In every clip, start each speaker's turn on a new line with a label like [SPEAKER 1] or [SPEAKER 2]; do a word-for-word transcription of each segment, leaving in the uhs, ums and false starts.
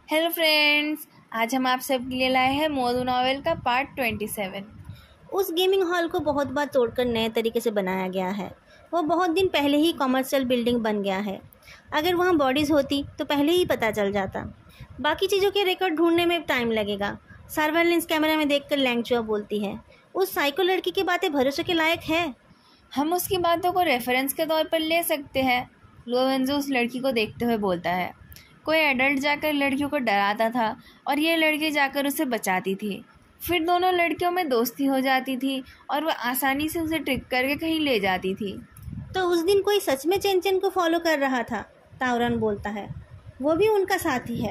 [SPEAKER 1] Hello friends, आज हम आप सबके लिए लाए हैं मोरू नॉवेल का पार्ट ट्वेंटी सेवन।
[SPEAKER 2] उस गेमिंग हॉल को बहुत बार तोड़कर नए तरीके से बनाया गया है। वो बहुत दिन पहले ही कमर्शियल बिल्डिंग बन गया है। अगर वहाँ बॉडीज़ होती तो पहले ही पता चल जाता। बाकी चीज़ों के रिकॉर्ड ढूंढने में टाइम लगेगा। सर्वेलेंस कैमरा में देखकर लैंगचुआ बोलती है, उस साइको लड़की की बातें भरोसे के लायक है।
[SPEAKER 1] हम उसकी बातों को रेफरेंस के तौर पर ले सकते हैं। लोवेंजो उस लड़की को देखते हुए बोलता है, कोई एडल्ट जाकर लड़कियों को डराता था और ये लड़की जाकर उसे बचाती थी। फिर दोनों लड़कियों में दोस्ती हो जाती थी और वह आसानी से उसे ट्रिक करके कहीं ले जाती थी।
[SPEAKER 2] तो उस दिन कोई सच में चेन चेन को फॉलो कर रहा था, तावरन बोलता है। वो भी उनका साथी है।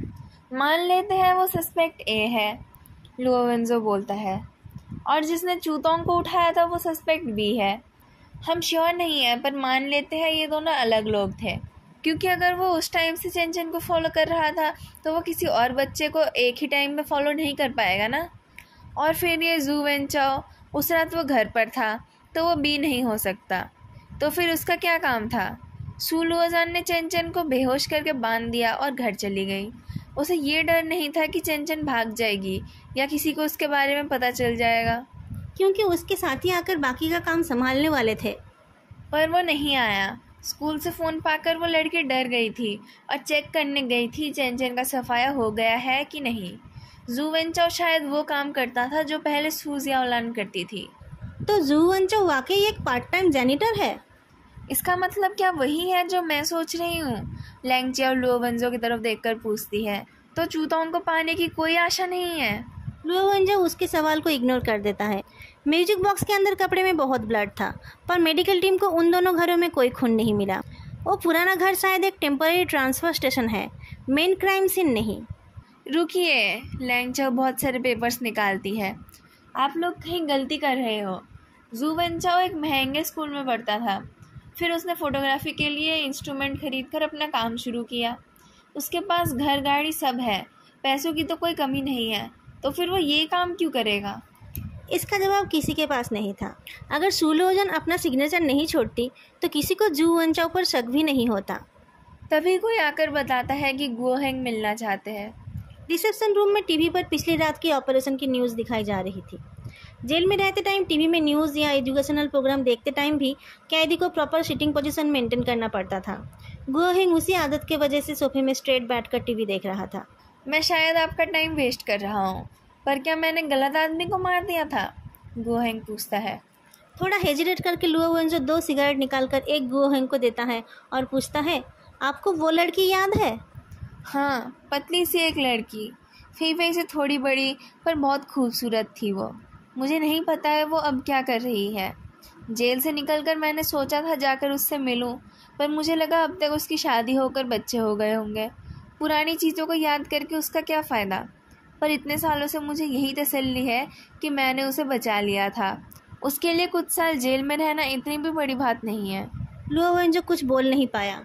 [SPEAKER 1] मान लेते हैं वो सस्पेक्ट ए है, लोवेंजो बोलता है, और जिसने चूतों को उठाया था वो सस्पेक्ट बी है। हम श्योर नहीं है, पर मान लेते हैं ये दोनों अलग लोग थे, क्योंकि अगर वो उस टाइम से चेन चेन को फॉलो कर रहा था तो वो किसी और बच्चे को एक ही टाइम में फॉलो नहीं कर पाएगा ना। और फिर ये जू वेंचाओ, उस रात वो घर पर था तो वो बी नहीं हो सकता। तो फिर उसका क्या काम था? सू लुओजान ने चेन चेन को बेहोश करके बांध दिया और घर चली गई। उसे ये डर नहीं था कि चेन चेन भाग जाएगी या किसी को उसके बारे में पता चल जाएगा,
[SPEAKER 2] क्योंकि उसके साथी आकर बाकी का काम संभालने वाले थे।
[SPEAKER 1] पर वो नहीं आया। स्कूल से फ़ोन पाकर वो लड़की डर गई थी और चेक करने गई थी चेन चेन का सफाया हो गया है कि नहीं। जू वेंचाओ शायद वो काम करता था जो पहले सू जियाओलान करती थी।
[SPEAKER 2] तो जू वेंचाओ वाकई एक पार्ट टाइम जैनिटर है।
[SPEAKER 1] इसका मतलब क्या वही है जो मैं सोच रही हूँ? लैंगचिया लोवेंजो की तरफ देखकर पूछती है। तो चूतों को पाने की कोई आशा नहीं है?
[SPEAKER 2] लोवेंजो उसके सवाल को इग्नोर कर देता है। म्यूजिक बॉक्स के अंदर कपड़े में बहुत ब्लड था, पर मेडिकल टीम को उन दोनों घरों में कोई खून नहीं मिला। वो पुराना घर शायद एक टेम्पररी ट्रांसफर स्टेशन है, मेन क्राइम सीन नहीं।
[SPEAKER 1] रुकिए, लैंगचिया बहुत सारे पेपर्स निकालती है। आप लोग कहीं गलती कर रहे हो। जू वेंचाओ एक महंगे स्कूल में पढ़ता था, फिर उसने फ़ोटोग्राफी के लिए इंस्ट्रूमेंट खरीद कर अपना काम शुरू किया। उसके पास घर गाड़ी सब है, पैसों की तो कोई कमी नहीं है, तो फिर वो ये काम क्यों करेगा?
[SPEAKER 2] इसका जवाब किसी के पास नहीं था। अगर सू लुओजान अपना सिग्नेचर नहीं छोड़ती तो किसी को जू वेंचाओ पर शक भी नहीं होता।
[SPEAKER 1] तभी कोई आकर बताता है कि गुओ हेंग मिलना चाहते हैं।
[SPEAKER 2] रिसेप्शन रूम में टीवी पर पिछली रात के ऑपरेशन की न्यूज़ दिखाई जा रही थी। जेल में रहते टाइम टीवी में न्यूज़ या एजुकेशनल प्रोग्राम देखते टाइम भी कैदी को प्रॉपर सिटिंग पोजीशन मेंटेन करना पड़ता था। गुओ हेंग उसी आदत के वजह से सोफे में स्ट्रेट बैठकर टीवी देख रहा था।
[SPEAKER 1] मैं शायद आपका टाइम वेस्ट कर रहा हूँ, पर क्या मैंने गलत आदमी को मार दिया था? गुओ हेंग पूछता है।
[SPEAKER 2] थोड़ा हेजिटेट करके लुओवेंजो दो सिगरेट निकालकर एक गुओ हेंग को देता है और पूछता है, आपको वो लड़की याद है?
[SPEAKER 1] हाँ, पतली सी एक लड़की, फीफे से थोड़ी बड़ी, पर बहुत खूबसूरत थी वो। मुझे नहीं पता है वो अब क्या कर रही है। जेल से निकलकर मैंने सोचा था जाकर उससे मिलूं, पर मुझे लगा अब तक उसकी शादी होकर बच्चे हो गए होंगे। पुरानी चीज़ों को याद करके उसका क्या फ़ायदा? पर इतने सालों से मुझे यही तसल्ली है कि मैंने उसे बचा लिया था। उसके लिए कुछ साल जेल में रहना इतनी भी बड़ी बात नहीं है।
[SPEAKER 2] लुओवेंजो कुछ बोल नहीं पाया।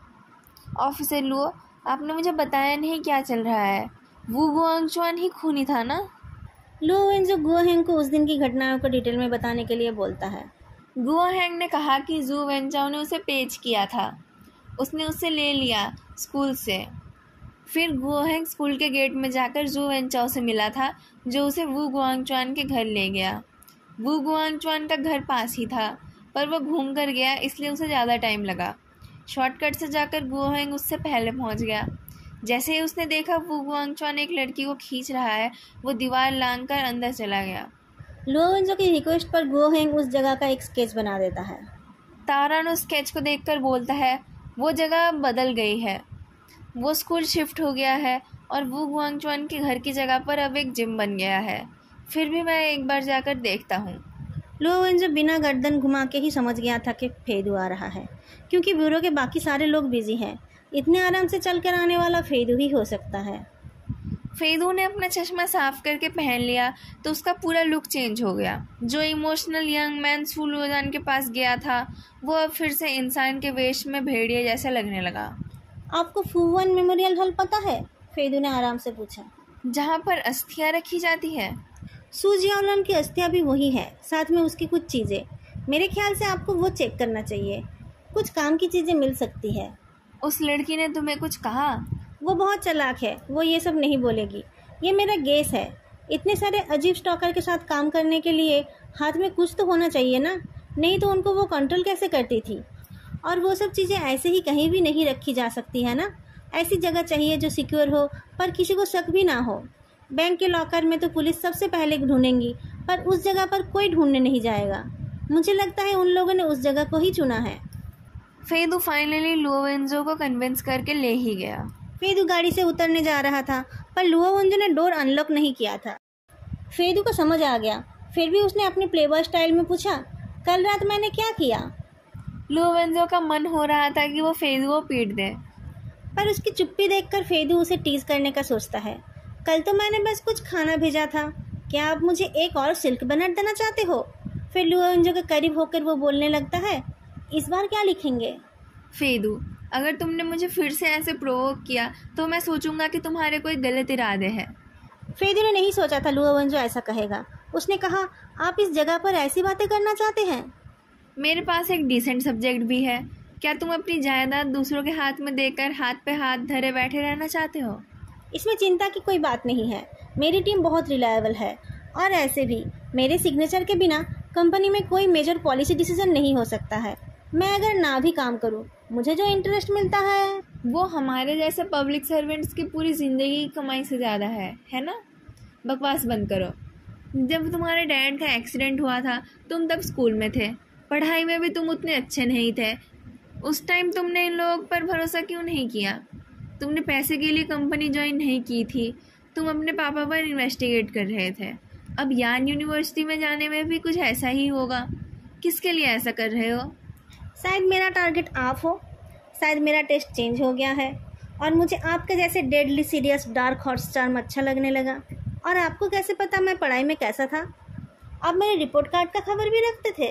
[SPEAKER 1] ऑफिसर लुओ, आपने मुझे बताया नहीं क्या चल रहा है। वू गुआंगचुआन ही खूनी था ना?
[SPEAKER 2] लुओवेंजो गुओ हेंग को उस दिन की घटनाओं को डिटेल में बताने के लिए बोलता है।
[SPEAKER 1] गुओ हेंग ने कहा कि जू वेंचाओ ने उसे पेच किया था। उसने उसे ले लिया स्कूल से। फिर गुओ हेंग स्कूल के गेट में जाकर जू वेंचाओ से मिला था, जो उसे वू गुआंगचुआन के घर ले गया। वू गुआंगचुआन का घर पास ही था, पर वह घूम कर गया, इसलिए उसे ज़्यादा टाइम लगा। शॉर्टकट से जाकर गुओ हेंग उससे पहले पहुंच गया। जैसे ही उसने देखा वू गुआंगचुआन एक लड़की को खींच रहा है, वो दीवार लांघकर अंदर चला गया।
[SPEAKER 2] लुओवेंजो की रिक्वेस्ट पर गुओ हेंग उस जगह का एक स्केच बना देता है।
[SPEAKER 1] तारान उस स्केच को देखकर बोलता है, वो जगह अब बदल गई है। वो स्कूल शिफ्ट हो गया है और वू गुआंगचुआन के घर की जगह पर अब एक जिम बन गया है। फिर भी मैं एक बार जाकर देखता हूँ।
[SPEAKER 2] लुओवेंजो बिना गर्दन घुमा के ही समझ गया था कि फेदू आ रहा है, क्योंकि ब्यूरो के बाकी सारे लोग बिजी हैं। इतने आराम से चल कर आने वाला फेदू ही हो सकता है।
[SPEAKER 1] फेदू ने अपना चश्मा साफ करके पहन लिया तो उसका पूरा लुक चेंज हो गया। जो इमोशनल यंग मैन सू लुओजान के पास गया था, वो अब फिर से इंसान के वेश में भेड़िए जैसा लगने लगा।
[SPEAKER 2] आपको फुवन मेमोरियल हॉल पता है? फेदू ने आराम से पूछा।
[SPEAKER 1] जहाँ पर अस्थियाँ रखी जाती है?
[SPEAKER 2] सू जियाओलान की अस्थियाँ भी वही है, साथ में उसकी कुछ चीज़ें। मेरे ख्याल से आपको वो चेक करना चाहिए, कुछ काम की चीज़ें मिल सकती है।
[SPEAKER 1] उस लड़की ने तुम्हें कुछ कहा?
[SPEAKER 2] वो बहुत चालाक है, वो ये सब नहीं बोलेगी। ये मेरा गेस है। इतने सारे अजीब स्टॉकर के साथ काम करने के लिए हाथ में कुछ तो होना चाहिए ना, नहीं तो उनको वो कंट्रोल कैसे करती थी। और वो सब चीज़ें ऐसे ही कहीं भी नहीं रखी जा सकती है ना। ऐसी जगह चाहिए जो सिक्योर हो पर किसी को शक भी ना हो। बैंक के लॉकर में तो पुलिस सबसे पहले ढूंढेंगी, पर उस जगह पर कोई ढूंढने नहीं जाएगा। मुझे लगता है उन लोगों ने उस जगह को ही चुना है।
[SPEAKER 1] फेदू फाइनली लुओवेंजो को कन्विंस करके ले ही गया।
[SPEAKER 2] फेदू गाड़ी से उतरने जा रहा था, पर लुओवेंजो ने डोर अनलॉक नहीं किया था। फेदू को समझ आ गया, फिर भी उसने अपने प्लेबॉय स्टाइल में पूछा, कल रात मैंने क्या किया?
[SPEAKER 1] लुओवेंजो का मन हो रहा था कि वो फेदू को पीट दे,
[SPEAKER 2] पर उसकी चुप्पी देखकर फेदू उसे टीज करने का सोचता है। कल तो मैंने बस कुछ खाना भेजा था, क्या आप मुझे एक और सिल्क बनट देना चाहते हो? फिर लुओवेंजो के करीब होकर वो बोलने लगता है, इस बार क्या लिखेंगे?
[SPEAKER 1] फेदू, अगर तुमने मुझे फिर से ऐसे प्रोवोक किया तो मैं सोचूंगा कि तुम्हारे कोई गलत इरादे हैं।
[SPEAKER 2] फेदू ने नहीं सोचा था लुओवेंजो ऐसा कहेगा। उसने कहा, आप इस जगह पर ऐसी बातें करना चाहते हैं?
[SPEAKER 1] मेरे पास एक डिसेंट सब्जेक्ट भी है। क्या तुम अपनी जायदाद दूसरों के हाथ में देकर हाथ पे हाथ धरे बैठे रहना चाहते हो?
[SPEAKER 2] इसमें चिंता की कोई बात नहीं है। मेरी टीम बहुत रिलायबल है, और ऐसे भी मेरे सिग्नेचर के बिना कंपनी में कोई मेजर पॉलिसी डिसीजन नहीं हो सकता है। मैं अगर ना भी काम करूं, मुझे जो इंटरेस्ट मिलता है
[SPEAKER 1] वो हमारे जैसे पब्लिक सर्वेंट्स की पूरी ज़िंदगी की कमाई से ज़्यादा है, है ना? बकवास बंद करो। जब तुम्हारे डैड का एक्सीडेंट हुआ था तुम तब स्कूल में थे, पढ़ाई में भी तुम उतने अच्छे नहीं थे। उस टाइम तुमने इन लोगों पर भरोसा क्यों नहीं किया? तुमने पैसे के लिए कंपनी ज्वाइन नहीं की थी, तुम अपने पापा पर इन्वेस्टिगेट कर रहे थे। अब यान यूनिवर्सिटी में जाने में भी कुछ ऐसा ही होगा। किसके लिए ऐसा कर रहे हो?
[SPEAKER 2] शायद मेरा टारगेट आप हो, शायद मेरा टेस्ट चेंज हो गया है और मुझे आपके जैसे deadly serious dark horse charm अच्छा लगने लगा। और आपको कैसे पता मैं पढ़ाई में कैसा था? आप मेरे रिपोर्ट कार्ड का खबर भी रखते थे।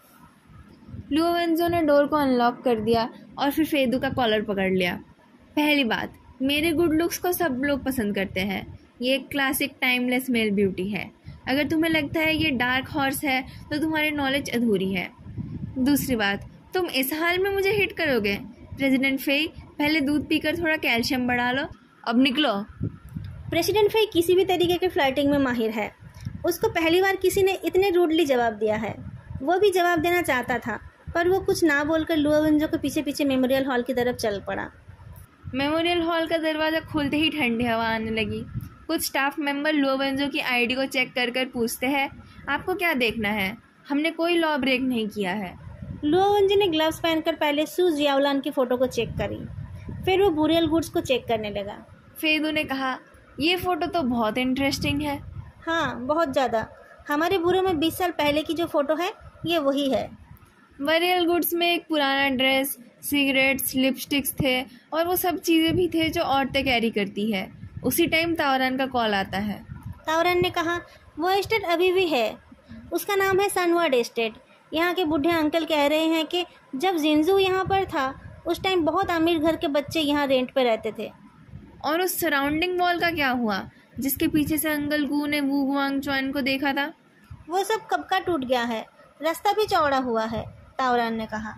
[SPEAKER 1] लुओवेंजो ने डोर को अनलॉक कर दिया और फिर फेदू का कॉलर पकड़ लिया। पहली बात, मेरे गुड लुक्स को सब लोग पसंद करते हैं। ये एक क्लासिक टाइमलेस मेल ब्यूटी है। अगर तुम्हें लगता है ये डार्क हॉर्स है तो तुम्हारी नॉलेज अधूरी है। दूसरी बात, तुम इस हाल में मुझे हिट करोगे? प्रेसिडेंट फेई, पहले दूध पीकर थोड़ा कैल्शियम बढ़ा लो, अब निकलो।
[SPEAKER 2] प्रेसिडेंट फेई किसी भी तरीके के फ्लर्टिंग में माहिर है। उसको पहली बार किसी ने इतने रूडली जवाब दिया है। वो भी जवाब देना चाहता था, पर वो कुछ ना बोलकर लुओवेंजो के पीछे पीछे मेमोरियल हॉल की तरफ चल पड़ा।
[SPEAKER 1] मेमोरियल हॉल का दरवाज़ा खुलते ही ठंडी हवा आने लगी। कुछ स्टाफ मेंबर लुओवेंजो की आईडी को चेक कर कर पूछते हैं, आपको क्या देखना है? हमने कोई लॉ ब्रेक नहीं किया है।
[SPEAKER 2] लुओवेंजो ने ग्लव्स पहनकर पहले सू जियाओलान की फ़ोटो को चेक करी, फिर वो बुरियल गुड्स को चेक करने लगा।
[SPEAKER 1] फेदू ने कहा, ये फ़ोटो तो बहुत इंटरेस्टिंग है।
[SPEAKER 2] हाँ, बहुत ज़्यादा। हमारे बुरे में बीस साल पहले की जो फ़ोटो है ये वही है।
[SPEAKER 1] बुरियल गुड्स में एक पुराना ड्रेस, सिगरेट्स, लिपस्टिक्स थे और वो सब चीज़ें भी थे जो औरतें कैरी करती है। उसी टाइम तावरन का कॉल आता है।
[SPEAKER 2] तावरन ने कहा, वो एस्टेट अभी भी है, उसका नाम है सनवर्ड एस्टेट। यहाँ के बूढ़े अंकल कह रहे हैं कि जब जिंजू यहाँ पर था उस टाइम बहुत अमीर घर के बच्चे यहाँ रेंट पे रहते थे।
[SPEAKER 1] और उस सराउंडिंग वॉल का क्या हुआ जिसके पीछे से अंकल गू ने वू गुआंगचुआन को देखा था?
[SPEAKER 2] वो सब कब का टूट गया है, रास्ता भी चौड़ा हुआ है, तावरन ने कहा।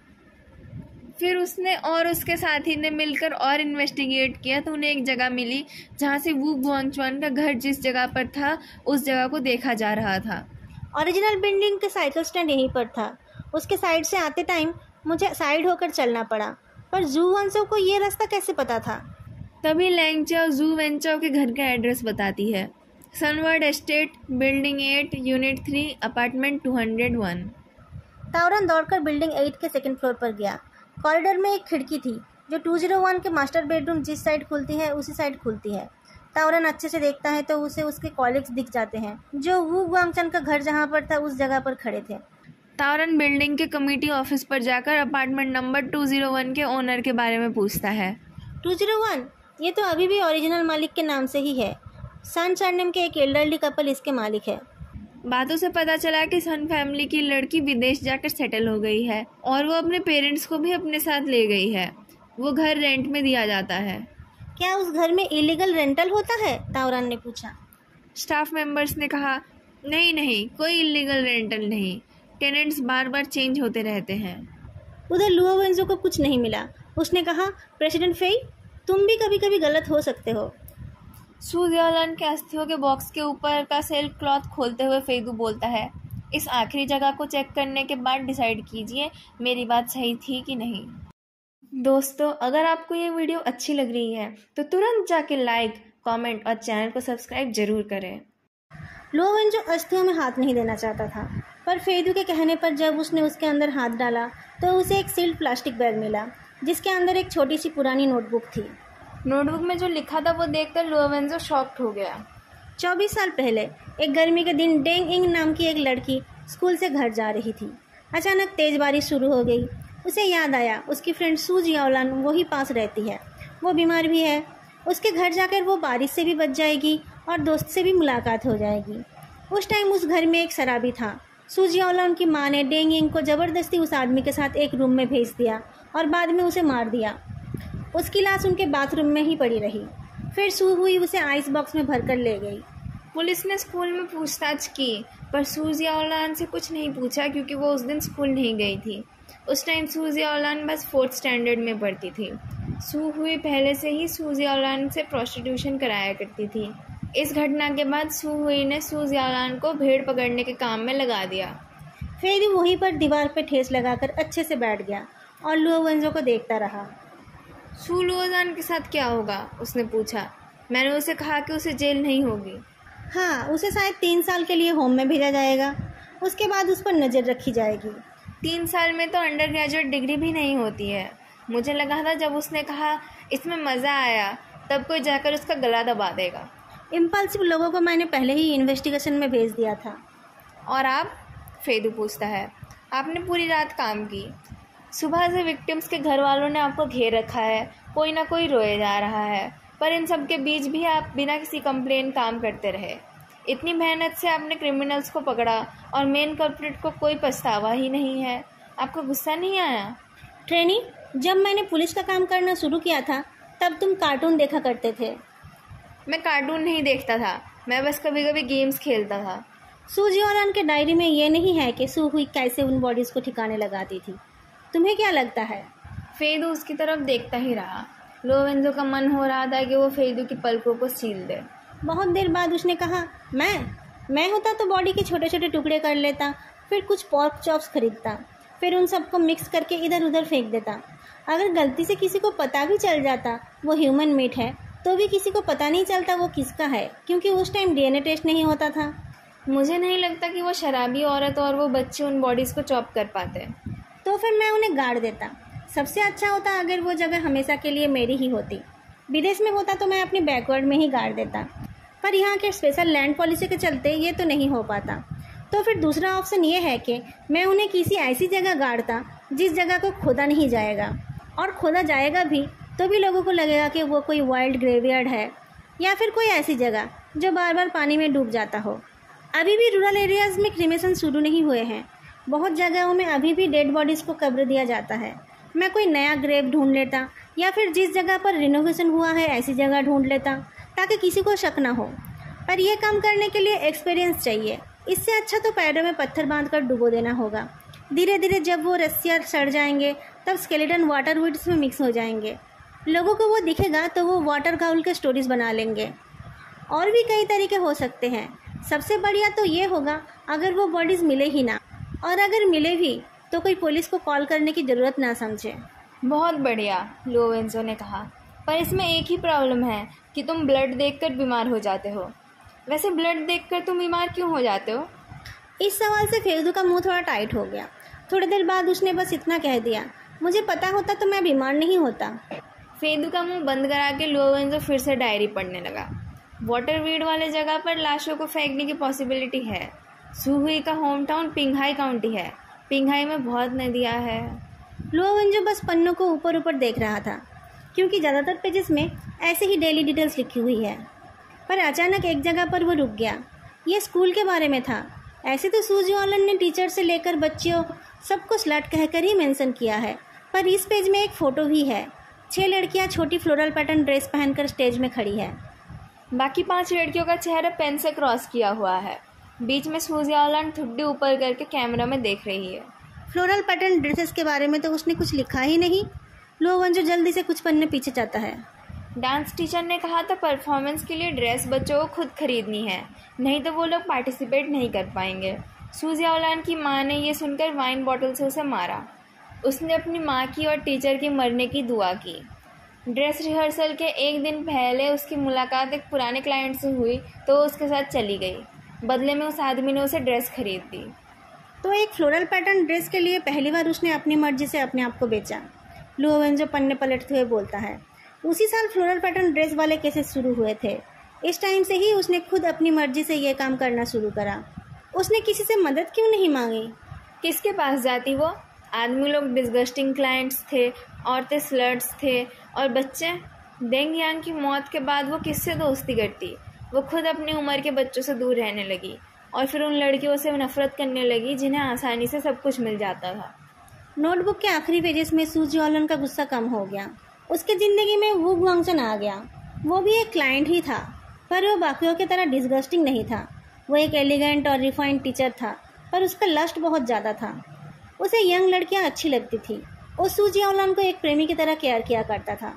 [SPEAKER 1] फिर उसने और उसके साथी ने मिलकर और इन्वेस्टिगेट किया तो उन्हें एक जगह मिली जहाँ से वू गुआंगचुआन का घर जिस जगह पर था उस जगह को देखा जा रहा था।
[SPEAKER 2] ओरिजिनल बिल्डिंग के साइकिल स्टैंड यहीं पर था। उसके साइड से आते टाइम मुझे साइड होकर चलना पड़ा, पर जू वेंचो को ये रास्ता कैसे पता था?
[SPEAKER 1] तभी लैंगचाओ जू वेंचो के घर का एड्रेस बताती है, Sunward Estate, building eight, unit three, apartment two hundred one.
[SPEAKER 2] तावरन दौड़कर बिल्डिंग एट के सेकंड फ्लोर पर गया। कॉरिडोर में एक खिड़की थी जो टू ज़ीरो वन के मास्टर बेडरूम जिस साइड खुलती है उसी साइड खुलती है। तावरन अच्छे से देखता है तो उसे उसके कॉलीग्स दिख जाते हैं जो वू गुआंगचुआन का घर जहाँ पर था उस जगह पर खड़े थे।
[SPEAKER 1] तावरन बिल्डिंग के कमेटी ऑफिस पर जाकर apartment number two zero one के ओनर के बारे में पूछता है।
[SPEAKER 2] Two zero one? ये तो अभी भी ओरिजिनल मालिक के नाम से ही है। सन सरनेम के एक एल्डरली कपल इसके मालिक है।
[SPEAKER 1] बातों से पता चला कि सन फैमिली की लड़की विदेश जाकर सेटल हो गई है और वो अपने पेरेंट्स को भी अपने साथ ले गई है। वो घर रेंट में दिया जाता है।
[SPEAKER 2] क्या उस घर में इलीगल रेंटल होता है? तावरन ने पूछा।
[SPEAKER 1] स्टाफ मेंबर्स ने कहा, नहीं नहीं, कोई इलीगल रेंटल नहीं, टेनेंट्स बार बार चेंज होते रहते हैं।
[SPEAKER 2] उधर लुओवेंजो को कुछ नहीं मिला। उसने कहा, प्रेसिडेंट फेई, तुम भी कभी कभी गलत हो सकते हो।
[SPEAKER 1] सूर्यलन के अस्थियों के बॉक्स के ऊपर का सिल्क क्लॉथ खोलते हुए फेदू बोलता है, इस आखिरी जगह को चेक करने के बाद डिसाइड कीजिए मेरी बात सही थी कि नहीं। दोस्तों, अगर आपको ये वीडियो अच्छी लग रही है तो तुरंत जाके लाइक, कमेंट और चैनल को सब्सक्राइब जरूर करें।
[SPEAKER 2] लोवेंजो अस्थियों में हाथ नहीं देना चाहता था, पर फेदू के कहने पर जब उसने उसके अंदर हाथ डाला तो उसे एक सील्ड प्लास्टिक बैग मिला जिसके अंदर एक छोटी सी पुरानी नोटबुक थी।
[SPEAKER 1] नोटबुक में जो लिखा था वो देखकर लोवेंजो शॉक्ड हो गया।
[SPEAKER 2] चौबीस साल पहले एक गर्मी के दिन डेंग इंग नाम की एक लड़की स्कूल से घर जा रही थी। अचानक तेज बारिश शुरू हो गई। उसे याद आया उसकी फ्रेंड सू जियाओलन वही पास रहती है, वो बीमार भी है। उसके घर जाकर वो बारिश से भी बच जाएगी और दोस्त से भी मुलाकात हो जाएगी। उस टाइम उस घर में एक शराबी था। सू जियाओलन की माँ ने डेंग इंग को ज़बरदस्ती उस आदमी के साथ एक रूम में भेज दिया और बाद में उसे मार दिया। उसकी लाश उनके बाथरूम में ही पड़ी रही। फिर सू हुई उसे आइस बॉक्स में भरकर ले गई।
[SPEAKER 1] पुलिस ने स्कूल में पूछताछ की पर सू जियाओलन से कुछ नहीं पूछा क्योंकि वो उस दिन स्कूल नहीं गई थी। उस टाइम सू जियाओलन बस फोर्थ स्टैंडर्ड में पढ़ती थी। सू हुई पहले से ही सू जियाओलन से प्रोस्टिट्यूशन कराया करती थी। इस घटना के बाद सू हुई ने सू जियाओलन को भेड़ पकड़ने के काम में लगा दिया।
[SPEAKER 2] फेदू वहीं पर दीवार पर ठेस लगाकर अच्छे से बैठ गया और लोवेंजो को देखता रहा।
[SPEAKER 1] सू लुओजान के साथ क्या होगा, उसने पूछा। मैंने उसे कहा कि उसे जेल नहीं होगी।
[SPEAKER 2] हाँ, उसे शायद तीन साल के लिए होम में भेजा जाएगा। उसके बाद उस पर नज़र रखी जाएगी।
[SPEAKER 1] तीन साल में तो अंडर ग्रेजुएट डिग्री भी नहीं होती है। मुझे लगा था जब उसने कहा इसमें मज़ा आया तब कोई जाकर उसका गला दबा देगा।
[SPEAKER 2] इम्पल्सिव लोगों को मैंने पहले ही इन्वेस्टिगेशन में भेज दिया था।
[SPEAKER 1] और आप? फेदू पूछता है। आपने पूरी रात काम की। सुबह से विक्टिम्स के घर वालों ने आपको घेर रखा है, कोई ना कोई रोए जा रहा है, पर इन सब के बीच भी आप बिना किसी कंप्लेन काम करते रहे। इतनी मेहनत से आपने क्रिमिनल्स को पकड़ा और मेन कल्प्रिट को कोई पछतावा ही नहीं है। आपको गुस्सा नहीं आया?
[SPEAKER 2] ट्रेनी, जब मैंने पुलिस का काम करना शुरू किया था तब तुम कार्टून देखा करते थे।
[SPEAKER 1] मैं कार्टून नहीं देखता था, मैं बस कभी कभी गेम्स खेलता था।
[SPEAKER 2] सू जियाओलन के डायरी में ये नहीं है कि सू हुई कैसे उन बॉडीज़ को ठिकाने लगाती थी। तुम्हें क्या लगता है?
[SPEAKER 1] फेदू उसकी तरफ देखता ही रहा। लोवेंजो का मन हो रहा था कि वो फेदू की पलकों को सील दे।
[SPEAKER 2] बहुत देर बाद उसने कहा, मैं मैं होता तो बॉडी के छोटे छोटे टुकड़े कर लेता, फिर कुछ पॉर्क चॉप्स खरीदता, फिर उन सबको मिक्स करके इधर उधर फेंक देता। अगर गलती से किसी को पता भी चल जाता वो ह्यूमन मीट है तो भी किसी को पता नहीं चलता वो किसका है, क्योंकि उस टाइम डीएनए टेस्ट नहीं होता था।
[SPEAKER 1] मुझे नहीं लगता कि वो शराबी औरत और वो बच्चे उन बॉडीज़ को चॉप कर पाते।
[SPEAKER 2] तो फिर मैं उन्हें गाड़ देता। सबसे अच्छा होता अगर वो जगह हमेशा के लिए मेरी ही होती। विदेश में होता तो मैं अपनी बैकवर्ड में ही गाड़ देता, पर यहाँ के स्पेशल लैंड पॉलिसी के चलते ये तो नहीं हो पाता। तो फिर दूसरा ऑप्शन ये है कि मैं उन्हें किसी ऐसी जगह गाड़ता जिस जगह को खोदा नहीं जाएगा, और खोदा जाएगा भी तो भी लोगों को लगेगा कि वो कोई वाइल्ड ग्रेवयार्ड है या फिर कोई ऐसी जगह जो बार बार पानी में डूब जाता हो। अभी भी रूरल एरियाज़ में क्रिमेशन शुरू नहीं हुए हैं। बहुत जगहों में अभी भी डेड बॉडीज़ को कब्र दिया जाता है। मैं कोई नया ग्रेव ढूंढ लेता या फिर जिस जगह पर रिनोवेशन हुआ है ऐसी जगह ढूंढ लेता ताकि किसी को शक ना हो। पर यह काम करने के लिए एक्सपीरियंस चाहिए। इससे अच्छा तो पैरों में पत्थर बांधकर डुबो देना होगा। धीरे धीरे जब वो रस्सियाँ सड़ जाएंगे तब स्केलेटन वाटर वुड्स में मिक्स हो जाएंगे। लोगों को वो दिखेगा तो वो वाटर गाउल के स्टोरीज बना लेंगे। और भी कई तरीके हो सकते हैं। सबसे बढ़िया तो ये होगा अगर वो बॉडीज़ मिले ही ना, और अगर मिले भी तो कोई पुलिस को कॉल करने की ज़रूरत ना समझे।
[SPEAKER 1] बहुत बढ़िया, लोवेंजो ने कहा, पर इसमें एक ही प्रॉब्लम है कि तुम ब्लड देखकर बीमार हो जाते हो। वैसे ब्लड देखकर तुम बीमार क्यों हो जाते हो?
[SPEAKER 2] इस सवाल से फेदू का मुंह थोड़ा टाइट हो गया। थोड़ी देर बाद उसने बस इतना कह दिया, मुझे पता होता तो मैं बीमार नहीं होता।
[SPEAKER 1] फेदू का मुंह बंद करा के लोवेंजो फिर से डायरी पढ़ने लगा। वाटर वीड वाले जगह पर लाशों को फेंकने की पॉसिबिलिटी है। सुहुई का होम टाउन पिंगहाई काउंटी है। पिंगहाई में बहुत नदियाँ हैं।
[SPEAKER 2] लोवेंजो बस पन्नों को ऊपर ऊपर देख रहा था क्योंकि ज़्यादातर पेजेस में ऐसे ही डेली डिटेल्स लिखी हुई है। पर अचानक एक जगह पर वो रुक गया। ये स्कूल के बारे में था। ऐसे तो सू जियाओलन ने टीचर से लेकर बच्चियों सबको स्लट कहकर ही मेंशन किया है, पर इस पेज में एक फ़ोटो भी है। छह लड़कियां छोटी फ्लोरल पैटर्न ड्रेस पहनकर स्टेज में खड़ी है।
[SPEAKER 1] बाकी पांच लड़कियों का चेहरा पेन से क्रॉस किया हुआ है। बीच में सू जियाओलन ठुड्डी ऊपर करके कैमरा में देख रही है।
[SPEAKER 2] फ्लोरल पैटर्न ड्रेसेस के बारे में तो उसने कुछ लिखा ही नहीं। लोवेंजो जल्दी से कुछ पन्ने पीछे जाता है।
[SPEAKER 1] डांस टीचर ने कहा था परफॉर्मेंस के लिए ड्रेस बच्चों को खुद खरीदनी है, नहीं तो वो लोग पार्टिसिपेट नहीं कर पाएंगे। सूजी औलान की माँ ने ये सुनकर वाइन बॉटल से उसे मारा। उसने अपनी माँ की और टीचर की मरने की दुआ की। ड्रेस रिहर्सल के एक दिन पहले उसकी मुलाकात एक पुराने क्लाइंट से हुई तो वो उसके साथ चली गई। बदले में उस आदमी ने उसे ड्रेस खरीद दी।
[SPEAKER 2] तो एक फ्लोरल पैटर्न ड्रेस के लिए पहली बार उसने अपनी मर्जी से अपने आप को बेचा, लुओवेंजो पन्ने पलटते हुए बोलता है। उसी साल फ्लोरल पैटर्न ड्रेस वाले केसेस शुरू हुए थे। इस टाइम से ही उसने खुद अपनी मर्जी से ये काम करना शुरू करा। उसने किसी से मदद क्यों नहीं मांगी?
[SPEAKER 1] किसके पास जाती वो? आदमी लोग डिस्गस्टिंग क्लाइंट्स थे, औरतें स्लर्ट्स थे, और बच्चे। डेंग यांग की मौत के बाद वो किससे दोस्ती करती? वो खुद अपनी उम्र के बच्चों से दूर रहने लगी और फिर उन लड़कियों से नफरत करने लगी जिन्हें आसानी से सब कुछ मिल जाता था।
[SPEAKER 2] नोटबुक के आखिरी पेजेस में सूजी औलान का गुस्सा कम हो गया। उसकी ज़िंदगी में वू गुआंगचन आ गया। वो भी एक क्लाइंट ही था, पर वो बाकियों की तरह डिस्गस्टिंग नहीं था। वो एक एलिगेंट और रिफाइंड टीचर था, पर उसका लस्ट बहुत ज़्यादा था। उसे यंग लड़कियां अच्छी लगती थी। वो सूजी औलान को एक प्रेमी की तरह केयर किया करता था।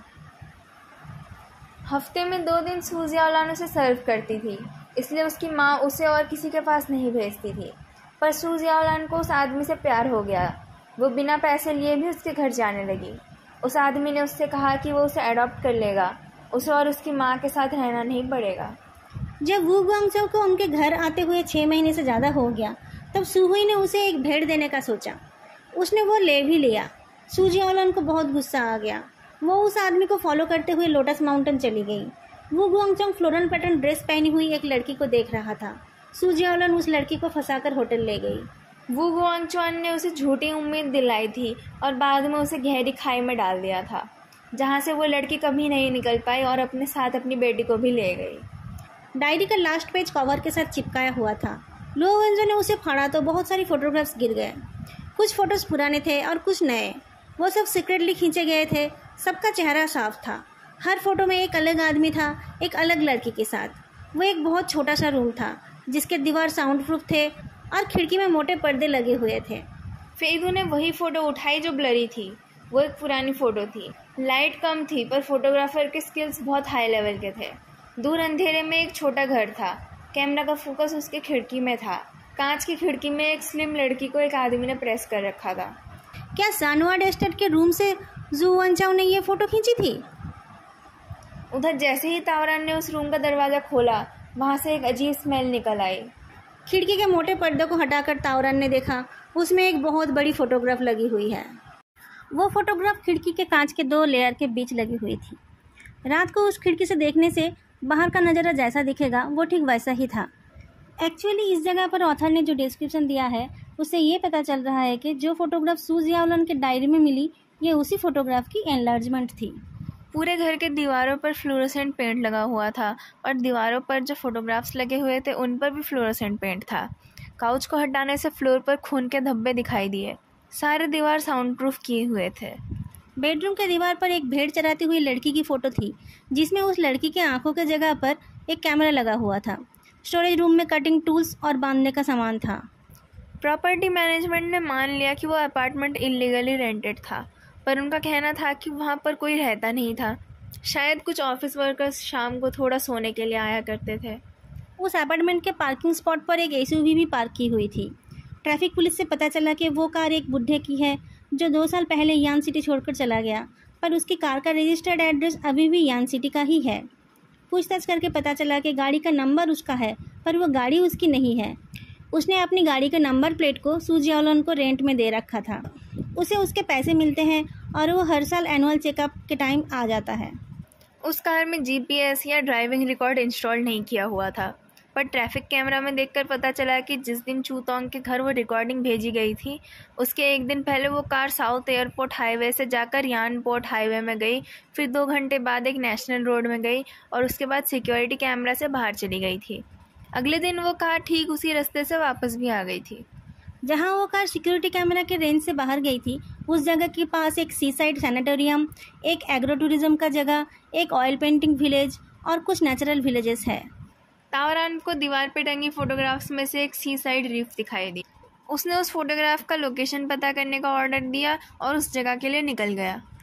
[SPEAKER 1] हफ्ते में दो दिन सूजी औलान उसे सर्व करती थी, इसलिए उसकी माँ उसे और किसी के पास नहीं भेजती थी। पर सूजी औलान को उस आदमी से प्यार हो गया। वो बिना पैसे लिए भी उसके घर जाने लगी। उस आदमी ने उससे कहा कि वो उसे अडॉप्ट कर लेगा। उसे और उसकी माँ के साथ रहना नहीं पड़ेगा।
[SPEAKER 2] जब वू गुआंगचो को उनके घर आते हुए छः महीने से ज़्यादा हो गया, तब सूहुई ने उसे एक भेड़ देने का सोचा। उसने वो ले भी लिया। सूजी औलान को बहुत गुस्सा आ गया। वो उस आदमी को फॉलो करते हुए लोटस माउंटेन चली गई। वू गुआंगचो फ्लोरल पैटर्न ड्रेस पहनी हुई एक लड़की को देख रहा था। सूजी औलान उस लड़की को फंसाकर होटल ले गई।
[SPEAKER 1] वू गुआंगचो ने उसे झूठी उम्मीद दिलाई थी और बाद में उसे गहरी खाई में डाल दिया था, जहाँ से वो लड़की कभी नहीं निकल पाई और अपने साथ अपनी बेटी को भी ले गई।
[SPEAKER 2] डायरी का लास्ट पेज कवर के साथ चिपकाया हुआ था। लुओवेंजो ने उसे फाड़ा तो बहुत सारी फोटोग्राफ्स गिर गए। कुछ फोटोज पुराने थे और कुछ नए। वो सब सीक्रेटली खींचे गए थे। सबका चेहरा साफ था। हर फोटो में एक अलग आदमी था, एक अलग लड़की के साथ। वो एक बहुत छोटा सा रूम था जिसके दीवार साउंड प्रूफ थे और खिड़की में मोटे पर्दे लगे हुए थे।
[SPEAKER 1] फेदू ने वही फ़ोटो उठाई जो ब्लरी थी। वो एक पुरानी फ़ोटो थी। लाइट कम थी पर फोटोग्राफर के स्किल्स बहुत हाई लेवल के थे। दूर अंधेरे में एक छोटा घर था। कैमरा का फोकस उसके खिड़की में था। कांच की खिड़की में एक स्लिम लड़की को एक आदमी ने प्रेस कर रखा था।
[SPEAKER 2] क्या सानुआ डेस्टेट के रूम से जू वनचाओ ने ये फ़ोटो खींची थी?
[SPEAKER 1] उधर जैसे ही तावरान ने उस रूम का दरवाज़ा खोला, वहाँ से एक अजीब स्मेल निकल आई।
[SPEAKER 2] खिड़की के मोटे पर्दे को हटाकर तावरान ने देखा, उसमें एक बहुत बड़ी फोटोग्राफ लगी हुई है। वो फोटोग्राफ खिड़की के कांच के दो लेयर के बीच लगी हुई थी। रात को उस खिड़की से देखने से बाहर का नज़ारा जैसा दिखेगा वो ठीक वैसा ही था। एक्चुअली इस जगह पर ऑथर ने जो डिस्क्रिप्शन दिया है उससे ये पता चल रहा है कि जो फोटोग्राफ सूजी औलान के डायरी में मिली ये उसी फोटोग्राफ की एनलार्जमेंट थी।
[SPEAKER 1] पूरे घर के दीवारों पर फ्लोरोसेंट पेंट लगा हुआ था और दीवारों पर जो फोटोग्राफ्स लगे हुए थे उन पर भी फ्लोरोसेंट पेंट था। काउच को हटाने से फ्लोर पर खून के धब्बे दिखाई दिए। सारे दीवार साउंड प्रूफ किए हुए थे।
[SPEAKER 2] बेडरूम के दीवार पर एक भेड़ चराती हुई लड़की की फ़ोटो थी जिसमें उस लड़की के आंखों के जगह पर एक कैमरा लगा हुआ था। स्टोरेज रूम में कटिंग टूल्स और बांधने का सामान था।
[SPEAKER 1] प्रॉपर्टी मैनेजमेंट ने मान लिया कि वो अपार्टमेंट इलीगली रेंटेड था, पर उनका कहना था कि वहाँ पर कोई रहता नहीं था। शायद कुछ ऑफिस वर्कर्स शाम को थोड़ा सोने के लिए आया करते थे।
[SPEAKER 2] उस अपार्टमेंट के पार्किंग स्पॉट पर एक एसयूवी भी पार्क की हुई थी। ट्रैफिक पुलिस से पता चला कि वो कार एक बुढ़े की है जो दो साल पहले यान सिटी छोड़कर चला गया, पर उसकी कार का रजिस्टर्ड एड्रेस अभी भी यान सिटी का ही है। पूछताछ करके पता चला कि गाड़ी का नंबर उसका है, पर वो गाड़ी उसकी नहीं है। उसने अपनी गाड़ी के नंबर प्लेट को सूजी औलान को रेंट में दे रखा था। उसे उसके पैसे मिलते हैं और वो हर साल एनुअल चेकअप के टाइम आ जाता है।
[SPEAKER 1] उस कार में जीपीएस या ड्राइविंग रिकॉर्ड इंस्टॉल नहीं किया हुआ था, पर ट्रैफिक कैमरा में देखकर पता चला कि जिस दिन चूतोंग के घर वो रिकॉर्डिंग भेजी गई थी उसके एक दिन पहले वो कार साउथ एयरपोर्ट हाईवे से जाकर यानपोर्ट हाईवे में गई, फिर दो घंटे बाद एक नेशनल रोड में गई और उसके बाद सिक्योरिटी कैमरा से बाहर चली गई थी। अगले दिन वो कार ठीक उसी रास्ते से वापस भी आ गई थी।
[SPEAKER 2] जहां वो कार सिक्योरिटी कैमरा के रेंज से बाहर गई थी उस जगह के पास एक सी साइड सैनिटोरियम, एक एग्रो टूरिज्म का जगह, एक ऑयल पेंटिंग विलेज और कुछ नेचुरल विलेजेस है।
[SPEAKER 1] तावरान को दीवार पे टंगी फोटोग्राफ्स में से एक सी साइड रीफ दिखाई दी। उसने उस फोटोग्राफ का लोकेशन पता करने का ऑर्डर दिया और उस जगह के लिए निकल गया।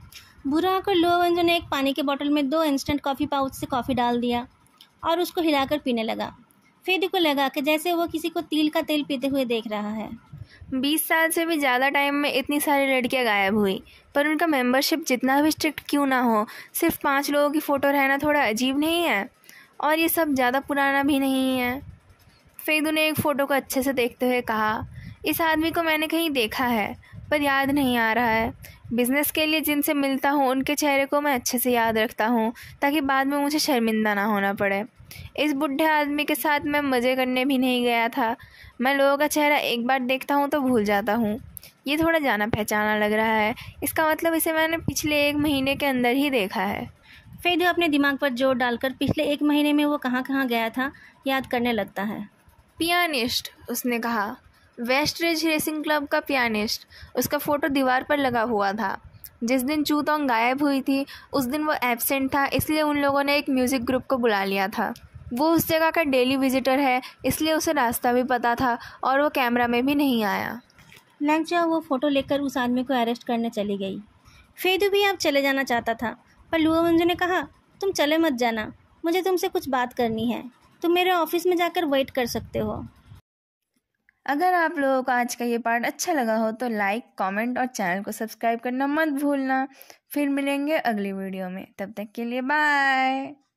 [SPEAKER 2] बुरा आकर लुओवेंजो ने एक पानी के बोतल में दो इंस्टेंट कॉफ़ी पाउच से कॉफ़ी डाल दिया और उसको हिलाकर पीने लगा। फेदू को लगा कि जैसे वो किसी को तिल का तेल पीते हुए देख रहा है।
[SPEAKER 1] बीस साल से भी ज़्यादा टाइम में इतनी सारी लड़कियां गायब हुई, पर उनका मेंबरशिप जितना भी स्ट्रिक्ट क्यों ना हो, सिर्फ पांच लोगों की फ़ोटो रहना थोड़ा अजीब नहीं है? और ये सब ज़्यादा पुराना भी नहीं है। फेदू ने एक फ़ोटो को अच्छे से देखते हुए कहा, इस आदमी को मैंने कहीं देखा है पर याद नहीं आ रहा है। बिज़नेस के लिए जिनसे मिलता हूँ उनके चेहरे को मैं अच्छे से याद रखता हूँ ताकि बाद में मुझे शर्मिंदा ना होना पड़े। इस बुढ़े आदमी के साथ मैं मज़े करने भी नहीं गया था। मैं लोगों का चेहरा एक बार देखता हूँ तो भूल जाता हूँ। ये थोड़ा जाना पहचाना लग रहा है, इसका मतलब इसे मैंने पिछले एक महीने के अंदर ही देखा है।
[SPEAKER 2] फेदू अपने दिमाग पर जोर डालकर पिछले एक महीने में वो कहाँ कहाँ गया था याद करने लगता है।
[SPEAKER 1] पियानिस्ट, उसने कहा, वेस्टरिज रेसिंग क्लब का पियानिस्ट। उसका फ़ोटो दीवार पर लगा हुआ था। जिस दिन चूतोंग गायब हुई थी उस दिन वो एब्सेंट था, इसलिए उन लोगों ने एक म्यूज़िक ग्रुप को बुला लिया था। वो उस जगह का डेली विजिटर है, इसलिए उसे रास्ता भी पता था और वो कैमरा में भी नहीं आया।
[SPEAKER 2] लैंगचाओ वो फ़ोटो लेकर उस आदमी को अरेस्ट करने चली गई। फेदू भी अब चले जाना चाहता था, पर लुओवेंजो ने कहा, तुम चले मत जाना, मुझे तुमसे कुछ बात करनी है। तुम मेरे ऑफिस में जाकर वेट कर सकते हो।
[SPEAKER 1] अगर आप लोगों को आज का ये पार्ट अच्छा लगा हो तो लाइक, कमेंट और चैनल को सब्सक्राइब करना मत भूलना। फिर मिलेंगे अगली वीडियो में, तब तक के लिए बाय।